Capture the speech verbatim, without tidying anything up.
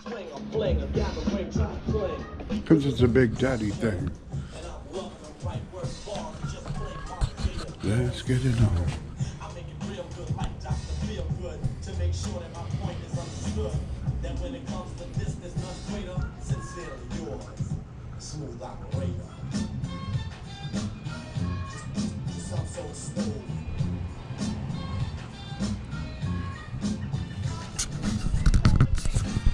Because it's a big daddy thing. Let's get it on. To make sure that my point is understood. That when it comes to this, there's none greater. Sincerely yours, smooth operator. Some so smooth.